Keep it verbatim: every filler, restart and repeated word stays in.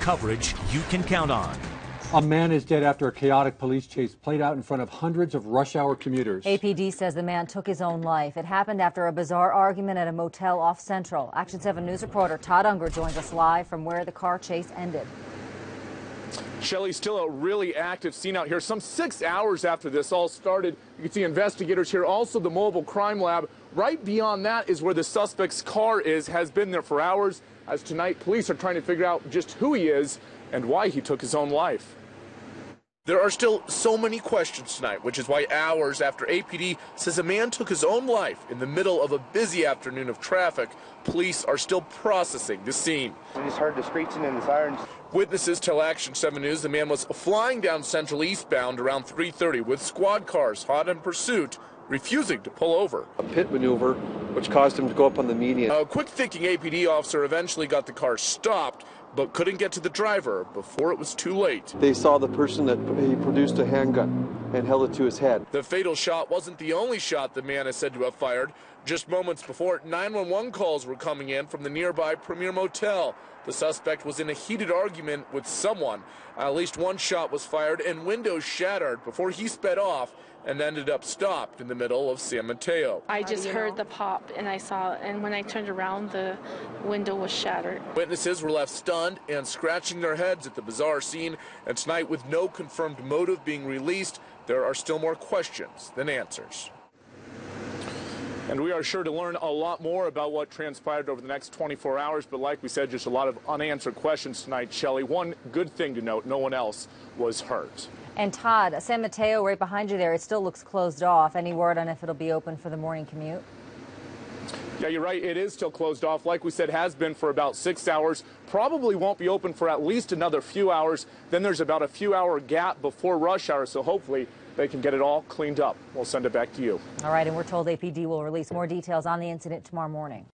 coverage you can count on. A man is dead after a chaotic police chase played out in front of hundreds of rush hour commuters. A P D says the man took his own life. It happened after a bizarre argument at a motel off Central. Action seven News reporter Todd Unger joins us live from where the car chase ended. Shelley, still a really active scene out here. Some six hours after this all started, you can see investigators here, also the mobile crime lab. Right beyond that is where the suspect's car is, has been there for hours. As tonight, police are trying to figure out just who he is and why he took his own life. There are still so many questions tonight, which is why hours after A P D says a man took his own life in the middle of a busy afternoon of traffic, police are still processing the scene. We just heard the screeching and the sirens. Witnesses tell Action seven News the man was flying down Central eastbound around three thirty with squad cars hot in pursuit, refusing to pull over. A pit maneuver, which caused him to go up on the median. A quick-thinking A P D officer eventually got the car stopped, but couldn't get to the driver before it was too late. They saw the person that he produced a handgun and held it to his head. The fatal shot wasn't the only shot the man is said to have fired. Just moments before, nine one one calls were coming in from the nearby Premier Motel. The suspect was in a heated argument with someone. At least one shot was fired and windows shattered before he sped off and ended up stopped in the middle of San Mateo. I just heard the pop and I saw, and when I turned around, the window was shattered. Witnesses were left stunned and scratching their heads at the bizarre scene. And tonight, with no confirmed motive being released, there are still more questions than answers. And we are sure to learn a lot more about what transpired over the next twenty-four hours. But like we said, just a lot of unanswered questions tonight, Shelley. One good thing to note, no one else was hurt. And Todd, San Mateo right behind you there, it still looks closed off. Any word on if it'll be open for the morning commute? Yeah, you're right. It is still closed off. Like we said, has been for about six hours. Probably won't be open for at least another few hours. Then there's about a few hour gap before rush hour. So hopefully they can get it all cleaned up. We'll send it back to you. All right. And we're told A P D will release more details on the incident tomorrow morning.